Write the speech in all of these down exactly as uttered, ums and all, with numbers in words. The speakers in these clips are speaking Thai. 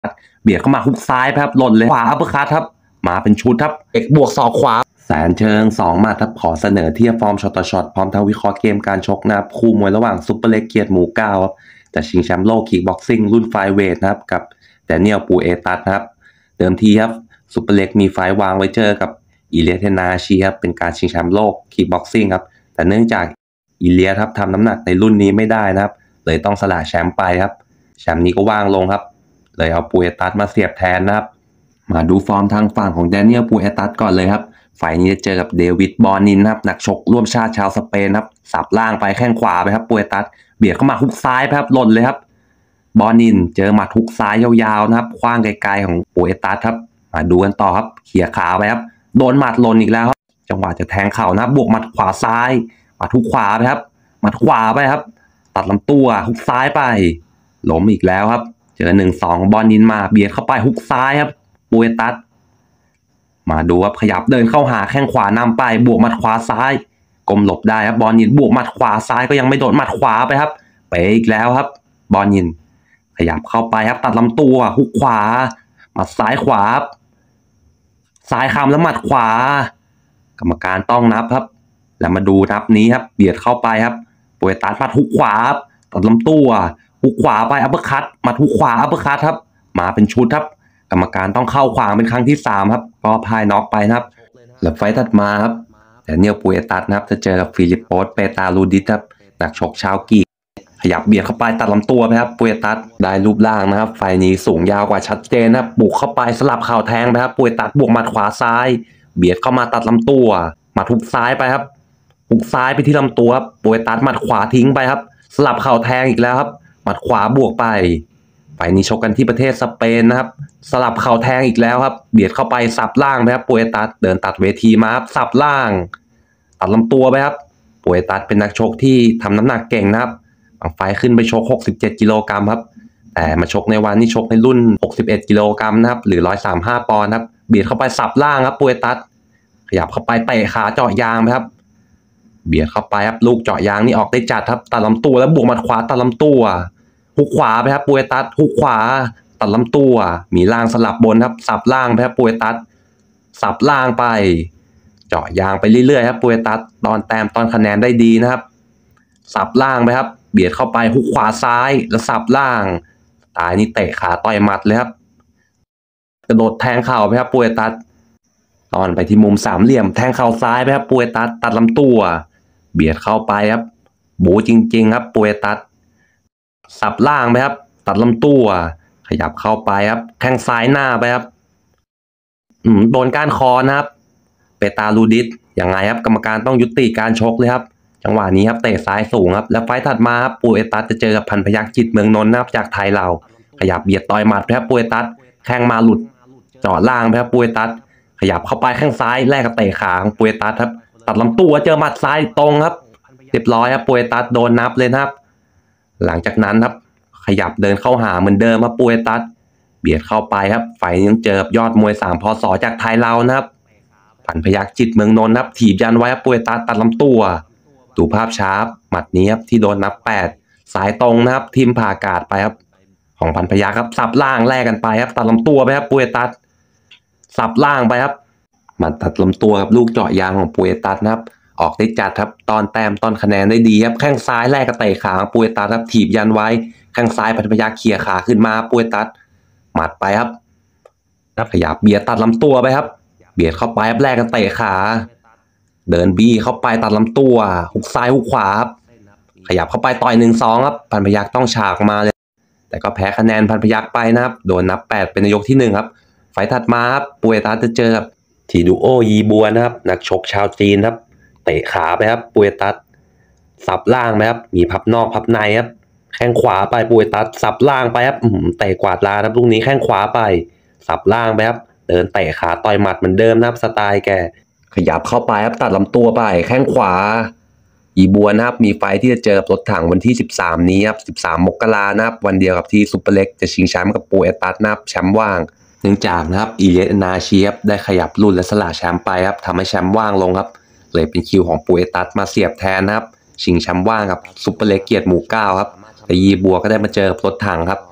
เบียดเข้ามาฮุกซ้ายครับหล่นเลยขวาอัปเปอร์คัตครับมาเป็นชุดครับเอกบวกศอกขวาแสนเชิงสองหมัดครับขอเสนอเทียบฟอร์มช็อตต่อช็อตพร้อมทั้งวิเคราะห์เกมการชกนะครับคู่มวยระหว่างซุปเปอร์เล็กเกียรติหมู่เก้าครับจะชิงแชมป์โลกคิกบ็อกซิ่งรุ่นไฟเวทนะครับกับแดเนียลปูเอตัสนะครับเดิมทีครับซุปเปอร์เล็กมีไฟวางไว้เจอกับอิเลียเทนาชีครับเป็นการชิงแชมป์โลกคิกบ็อกซิ่งครับแต่เนื่องจากอิเลียครับทำน้ำหนักในรุ่นนี้ไม่ได้นะครับเลยต้องสละแชมป์ไปครับแชมป์นี้ก็ว่างลงครับเลยเอาปูเอตัสมาเสียบแทนนะครับมาดูฟอร์มทางฝั่งของแดเนียลปูเอตัสก่อนเลยครับฝ่ายนี้จะเจอกับเดวิดบอร์นินครับนักชกร่วมชาติชาวสเปนครับสับล่างไปแข้งขวาไปครับปูเอตัสเบียดเข้ามาฮุกซ้ายครับหล่นเลยครับบอร์นินเจอหมัดฮุกซ้ายยาวๆนะครับคว้างไกลๆของปูเอตัสครับมาดูกันต่อครับเขี่ยขาไปครับโดนหมัดหล่นอีกแล้วครับจังหวะจะแทงเข่านะบวกหมัดขวาซ้ายหมัดฮุกขวาไปครับหมัดขวาไปครับตัดลำตัวฮุกซ้ายไปล้มอีกแล้วครับเจอหนึ่งสองบอร์นินมาเบียดเข้าไปฮุกซ้ายครับปูเอตัสมาดูครับขยับเดินเข้าหาแข้งขวานำไปบวกหมัดขวาซ้ายกลมหลบได้ครับบอลยินบวกหมัดขวาซ้ายก็ยังไม่โดนหมัดขวาไปครับเป๋อีกแล้วครับบอลยินขยับเข้าไปครับตัดลำตัวฮุกขวาหมัดซ้ายขวาซ้ายคำแล้วหมัดขวากรรมการต้องนับครับแล้วมาดูนับนี้ครับเบียดเข้าไปครับปูเอตัสหมัดฮุกขวาตัดลำตัวฮุกขวาไปอัปเปอร์คัตหมัดฮุกขวาอัปเปอร์คัตครับมาเป็นชุดครับกรรมการต้องเข้าขวางเป็นครั้งที่สามครับก็พ่ายน็อกไปนะครับแล้วไฟถัดมาครับแต่เนียลปูเอตัสนะครับจะเจอกับฟิลิปโปสเปตาลูดิสครับนักชกชาวกรีกขยับเบียดเข้าไปตัดลำตัวไปครับปูเอตัสได้รูปร่างนะครับไฟนี้สูงยาวกว่าชัดเจนนะครับบุกเข้าไปสลับเข่าแทงไปครับปูเอตัสบวกหมัดขวาซ้ายเบียดเข้ามาตัดลำตัวหมัดฮุกซ้ายไปครับฮุกซ้ายไปที่ลำตัวครับปูเอตัสหมัดขวาทิ้งไปครับสลับเข่าแทงอีกแล้วครับหมัดขวาบวกไปไฟนี้ชกกันที่ประเทศสเปนนะครับสลับเข่าแทงอีกแล้วครับเบียดเข้าไปสับล่างไปครับปูเอตัสเดินตัดเวทีมาครับสับล่างตัดลำตัวไปครับปูเอตัสเป็นนักชกที่ทำน้ำหนักเก่งนะครับบางไฟขึ้นไปชกหกสิบเจ็ดกิโลกรัมครับแต่มาชกในวันนี้ชกในรุ่นหกสิบเอ็ดกิโลกรัมนะครับหรือหนึ่งร้อยสามสิบห้าปอนด์ครับเบียดเข้าไปสับล่างครับปูเอตัสขยับเข้าไปเตะขาเจาะยางไปครับเบียดเข้าไปครับลูกเจาะยางนี่ออกได้จัดครับตัดลำตัวแล้วบวกหมัดขวาตัดลำตัวฮุกขวาไปครับปูเอตัสฮุกขวาตัดลำตัวมีล่างสลับบนครับสับล่างไปครับปูเอตัสสับล่างไปเจาะยางไปเรื่อยๆครับปูเอตัสตอนแต้มตอนคะแนนได้ดีนะครับสับล่างไปครับเบียดเข้าไปฮุกขวาซ้ายแล้วสับล่างตายนี่เตะขาต่อยหมัดเลยครับกระโดดแทงเข่าไปครับปูเอตัสตอนไปที่มุมสามเหลี่ยมแทงเข่าซ้ายไปครับปูเอตัสตัดลำตัวเบียดเข้าไปครับบูจริงๆครับปูเอตัสสับล่างไปครับตัดลำตัวขยับเข้าไปครับแข้งซ้ายหน้าไปครับอืมโดนก้านคอนะครับเปตาลูดิสยังไงครับกรรมการต้องยุติการชกเลยครับจังหวะนี้ครับเตะซ้ายสูงครับแล้วไฟถัดมาครับปูเอตัสจะเจอกับพันพยัคฆ์จิตเมืองนนท์นะครับจากไทยเราขยับเบียดต่อยหมัดครับปูเอตัสแข้งมาหลุดเจาะล่างครับปูเอตัสขยับเข้าไปแข้งซ้ายแลกกับเตะขาของปูเอตัสครับตัดลำตัวเจอหมัดซ้ายตรงครับเรียบร้อยครับปูเอตัสโดนนับเลยนะครับหลังจากนั้นครับขยับเดินเข้าหาเหมือนเดิมครับปูเอตัสเบียดเข้าไปครับฝ่ายยังเจอยอดมวยสามพศจากไทยเรานะครับพันพยัคฆ์จิตเมืองนนท์ครับถีบยันไว้ครับปูเอตัสตัดลำตัวดูภาพช้าหมัดนี้ครับที่โดนนับแปดสายตรงนะครับทิมผ่ากาดไปครับของพันพยัคฆ์ครับสับล่างแลกกันไปครับตัดลำตัวไปครับปูเอตัสสับล่างไปครับหมัดตัดลำตัวครับลูกเจาะยางของปูเอตัสนะครับออกได้จัดครับตอนแต้มตอนคะแนนได้ดีครับแข้งซ้ายแลกกับเตะขาปูเอตัสครับถีบยันไว้แข้งซ้ายพันพยัคฆ์เขี่ยขาขึ้นมาปูเอตัสหมัดไปครับขยับเบียดตัดลำตัวไปครับเบียดเข้าไปครับแลกกันเตะขาเดินบี้เข้าไปตัดลำตัวฮุกซ้ายฮุกขวาครับขยับเข้าไปต่อยหนึ่งสองครับพันพยัคฆ์ต้องฉากมาเลยแต่ก็แพ้คะแนนพันพยัคฆ์ไปนะครับโดนนับแปดเป็นในยกที่หนึ่งครับไฟถัดมาครับปูเอตัสจะเจอกับทีดูโอยีบัวนะครับนักชกชาวจีนครับเตะขาไปครับปูเอตัสสับล่างไปครับมีพับนอกพับในครับแข้งขวาไปปูเอตัสสับล่างไปครับเตะกวาดลาครับลูกนี้แข้งขวาไปสับล่างไปครับเดินเตะขาต่อยหมัดเหมือนเดิมนะครับสไตล์แกขยับเข้าไปครับตัดลำตัวไปแข้งขวาอีบัวนะครับมีไฟที่จะเจอรถถังวันที่สิบสามนี้ครับสิบสามมกรานะครับวันเดียวกับที่ซุปเปอร์เล็กจะชิงแชมป์กับปูเอตัสนะครับแชมป์ว่างเนื่องจากนะครับอิเลียนาชีฟได้ขยับรุ่นและสละแชมป์ไปครับทำให้แชมป์ว่างลงครับเลยเป็นคิวของปูเอตัสมาเสียบแทนนะครับชิงแชมป์ว่างกับซุปเปอร์เล็กเกียรติหมู่เก้าครับแต่ยีบัวก็ได้มาเจอรถถังครับ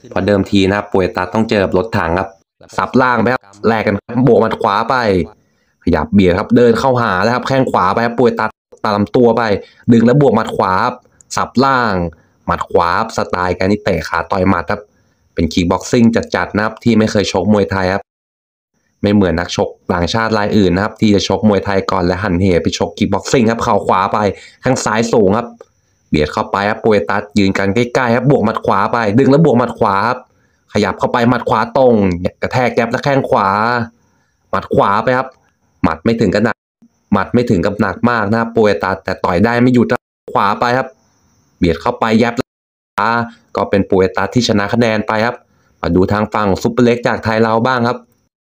เพราะเดิมทีนะครับปูเอตัสต้องเจอกับรถถังครับสับล่างไปครับแลกกันบวกมัดขวาไปขยับเบียดครับเดินเข้าหาแล้วครับแข้งขวาไปครับปูเอตัสตามลำตัวไปดึงแล้วบวกมัดขวาสับล่างหมัดขวาสไตล์การนี่เตะขาต่อยหมัดครับเป็นคิกบ็อกซิ่งจัดๆนะครับที่ไม่เคยชกมวยไทยครับไม่เหมือนนักชกต่างชาติรายอื่นนะครับที่จะชกมวยไทยก่อนและหันเหไปชกคิกบ็อกซิ่งครับเข่าขวาไปข้างซ้ายสูงครับเบียดเข้าไปครับปูเอตัสยืนกันใกล้ๆครับบวกหมัดขวาไปดึงแล้วบวกหมัดขวาครับขยับเข้าไปหมัดขวาตรงกระแทกแก๊บและแข้งขวาหมัดขวาไปครับหมัดไม่ถึงกับหนักหมัดไม่ถึงกับหนักมากนะครับปูเอตัสแต่ต่อยได้ไม่หยุดขวาไปครับเบียดเข้าไปยับก็เป็นปูเอตัสที่ชนะคะแนนไปครับมาดูทางฝั่งซุปเปอร์เล็กจากไทยเราบ้างครับ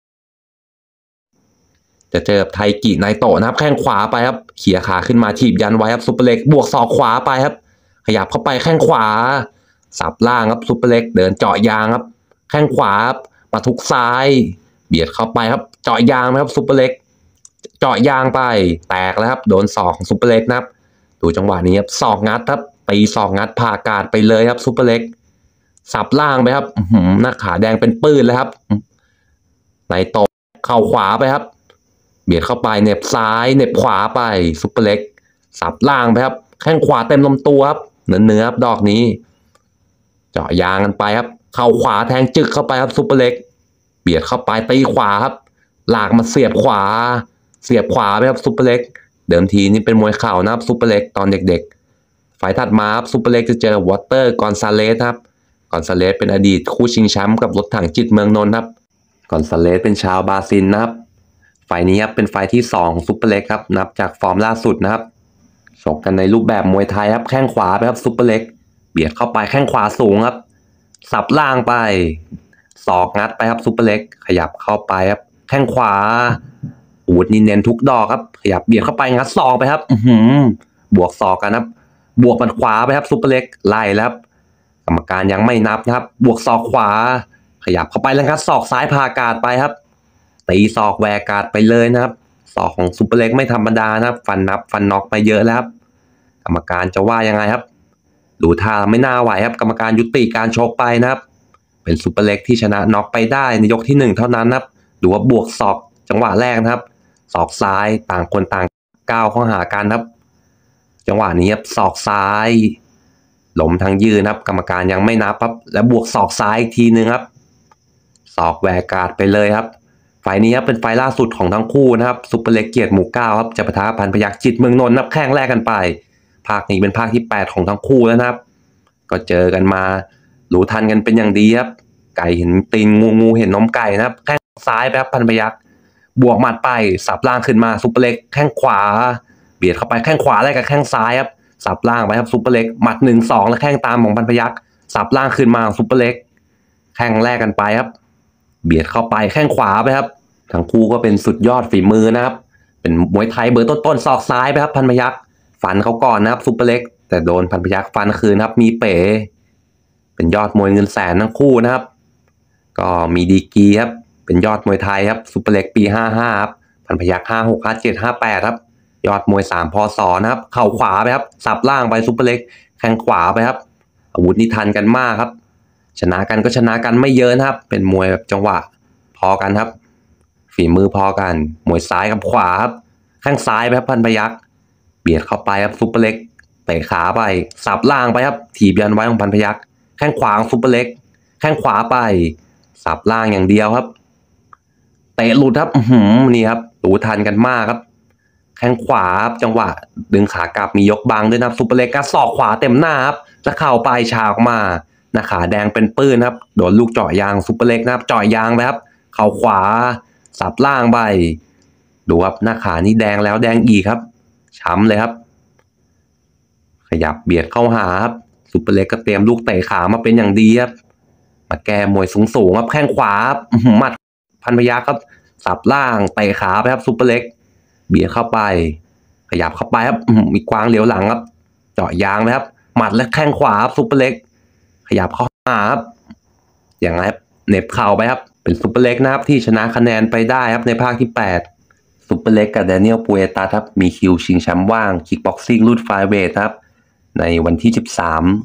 จะเจอไทกิไนโตะนะครับแข้งขวาไปครับเขี่ยขาขึ้นมาถีบยันไว้ครับซุปเปอร์เล็กบวกศอกขวาไปครับขยับเข้าไปแข้งขวาสับล่างครับซุปเปอร์เล็กเดินเจาะยางครับแข้งขวามาทุกซ้ายเบียดเข้าไปครับเจาะยางนะครับซุปเปอร์เล็กเจาะยางไปแตกแล้วครับโดนศอกของซุปเปอร์เล็กนะครับดูจังหวะนี้ครับศอกงัดครับตีศอกงัดผ่ากาดไปเลยครับซุปเปอร์เล็กสับล่างไปครับหน้าขาแดงเป็นปื้นเลยครับไนโตะเข่าขวาไปครับเบียดเข้าไปเหน็บซ้ายเหน็บขวาไปซุปเปอร์เล็กสับล่างไปครับแข้งขวาเต็มลำตัวครับเนื้อเนื้อครับดอกนี้เจาะยางกันไปครับเข่าขวาแทงจึกเข้าไปครับซุปเปอร์เล็กเบียดเข้าไปตีขวาครับหลากมาเสียบขวาเสียบขวาไปครับซุปเปอร์เล็กเดิมทีนี่เป็นมวยเข่านะครับซุปเปอร์เล็กตอนเด็กๆฝ่ายถัดมาครับซุปเปอร์เล็กจะเจอวอเตอร์กอนซาเลสครับกอนซาเลสเป็นอดีตคู่ชิงแชมป์กับรถถังจิตเมืองนนท์ครับกอนซาเลสเป็นชาวบราซิลนะครับไฟนี้ครับเป็นไฟที่สองซุปเปอร์เล็กครับนับจากฟอร์มล่าสุดนะครับชกกันในรูปแบบมวยไทยครับแข้งขวาไปครับซุปเปอร์เล็กเบียดเข้าไปแข้งขวาสูงครับสับล่างไปศอกงัดไปครับซุปเปอร์เล็กขยับเข้าไปครับแข้งขวาอูดนี่เน้นทุกดอกครับขยับเบียดเข้าไปงัดศอกไปครับอืบวกศอกกันครับบวกมันขวาไปครับซุปเปอร์เล็กไล่แล้วกรรมการยังไม่นับนะครับบวกศอกขวาขยับเข้าไปแล้วงัดศอกซ้ายพากาดไปครับตีศอกแหวกกาดไปเลยนะครับศอกของซุปเปอร์เล็กไม่ธรรมดานะครับฟันนับฟันน็อกไปเยอะแล้วครับกรรมการจะว่ายังไงครับดูท่าไม่น่าไหวครับกรรมการยุติการชกไปนะครับเป็นซุปเปอร์เล็กที่ชนะน็อกไปได้ในยกที่หนึ่งเท่านั้นนะครับดูว่าบวกศอกจังหวะแรกนะครับศอกซ้ายต่างคนต่างก้าวเข้าหากันครับจังหวะนี้ครับศอกซ้ายหล้มทางยืนครับกรรมการยังไม่นับครับแล้วบวกศอกซ้ายอีกทีนึงครับศอกแหวกกาดไปเลยครับไฟนี้ครับเป็นไฟล่าสุดของทั้งคู่นะครับซุปเปอร์เล็กเกียรติหมู่เก้าครับจะปะทะพันพยัคฆ์จิตเมืองนนท์นับแข้งแรกกันไปภาคนี้เป็นภาคที่แปดของทั้งคู่แล้วนะครับก็เจอกันมารู้ทันกันเป็นอย่างดีครับไก่เห็นตีนงูงูเห็นนมไก่นะครับแข้งซ้ายไปครับพันพยัคฆ์บวกหมัดไปสับล่างขึ้นมาซุปเปอร์เล็กแข้งขวาเบียดเข้าไปแข้งขวาอะไรกับแข้งซ้ายครับสับล่างไปครับซุปเปอร์เล็กหมัดหนึ่งสองแล้วแข้งตามของพันพยัคฆ์สับล่างขึ้นมาซุปเปอร์เล็กแข้งแรกกันไปครับเบียดเข้าไปแข้งขวาไปครับทั้งคู่ก็เป็นสุดยอดฝีมือนะครับเป็นมวยไทยเบอร์ต้นๆศอกซ้ายไปครับพันพยัคฆ์ฟันเขาก่อนนะครับซุปเปอร์เล็กแต่โดนพันพยัคฆ์ฟันคืนครับมีเป๋เป็นยอดมวยเงินแสนทั้งคู่นะครับก็มีดีกรีครับเป็นยอดมวยไทยครับซุปเปอร์เล็กปีห้าห้าครับพันพยัคฆ์ห้าหกห้าเจ็ดห้าแปดครับยอดมวยสามพศนะครับเข่าขวาไปครับสับล่างไปซุปเปอร์เล็กแข้งขวาไปครับอาวุธนี่ทันกันมากครับชนะกันก็ชนะกันไม่เยอะนะครับเป็นมวยแบบจังหวะพอกันครับฝีมือพอกันมวยซ้ายกับขวาครับข้างซ้ายไปครับพันพยัคฆ์เบียดเข้าไปครับซุปเปอร์เล็กเตะขาไปสับล่างไปครับถีบยันไว้ของพันพยัคฆ์แข้งขวาของซุปเปอร์เล็กแข้งขวาไปสับล่างอย่างเดียวครับเตะหลุดครับอืนี่ครับรู้ทันกันมากครับแข้งขวาจังหวะดึงขากลับมียกบังด้วยนะซุปเปอร์เล็กก็ศอกขวาเต็มหน้าครับแล้วเข่าปลายชาออกมาหน้าขาแดงเป็นปื้นครับโดนลูกเจาะยางซุปเปอร์เล็กนะครับเจาะยางไปครับเข่าขวาสับล่างไปดูครับหน้าขานี่แดงแล้วแดงอีกครับช้ำเลยครับขยับเบียดเข้าหาครับซุปเปอร์เล็กก็เตรียมลูกเตะขามาเป็นอย่างดีครับมาแก้มวยสูงๆครับแข้งขวาหมัดพันพยัคฆ์ครับสับล่างเตะขาไปครับซุปเปอร์เล็กเบียดเข้าไปขยับเข้าไปครับมีกวางเหลียวหลังครับเจาะยางนะครับหมัดและแข้งขวาซุปเปอร์เล็กขยับเข้าหาครับอย่างไรเหน็บเข่าไปครับเป็นซุปเปอร์เล็กนะครับที่ชนะคะแนนไปได้ครับในภาคที่แปดซุปเปอร์เล็กกับแดเนียลปูเอตาครับมีคิวชิงแชมป์ว่างคิกบ็อกซิ่งรุ่นไฟเวทครับในวันที่สิบสาม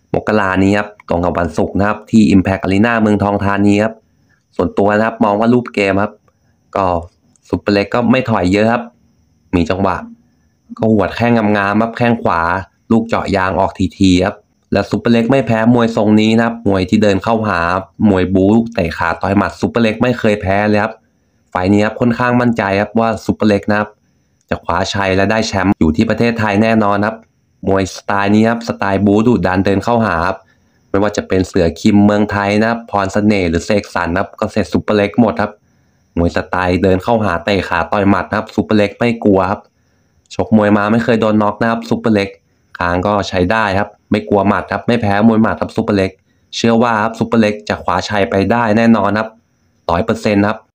มกรานี้ครับตรงกับวันศุกร์นะครับที่ Impact Arena เมืองทองธานีครับส่วนตัวนะครับมองว่ารูปเกมครับก็ซุปเปอร์เล็กก็ไม่ถอยเยอะครับมีจังหวะก็หวดแข้งงามๆครับแข้งขวาลูกเจาะยางออกทีๆครับและซุปเปอร์เล็กไม่แพ้มวยทรงนี้นะครับมวยที่เดินเข้าหามวยบู๊เตะขาต่อยหมัดซุปเปอร์เล็กไม่เคยแพ้เลยครับไฟล์นี้ครับค่อนข้างมั่นใจครับว่าซุปเปอร์เล็กนะครับจะคว้าชัยและได้แชมป์อยู่ที่ประเทศไทยแน่นอนครับมวยสไตล์นี้ครับสไตล์บู๊ดุดันเดินเข้าหาครับไม่ว่าจะเป็นเสือคิมเมืองไทยนะครับพรเสน่ห์หรือเสกสรรครับก็เสร็จซุปเปอร์เล็กหมดครับมวยสไตล์เดินเข้าหาเตะขาต่อยหมัดครับซุปเปอร์เล็กไม่กลัวครับชกมวยมาไม่เคยโดนน็อกนะครับซุปเปอร์เล็กคางก็ใช้ได้ครับไม่กลัวหมัดครับไม่แพ้มวยหมัดครับซุปเปอร์เล็กเชื่อว่าครับซุปเปอร์เล็กจะคว้าชัยไปได้แน่นอนครับร้อยเปอร์เซ็นต์ครับ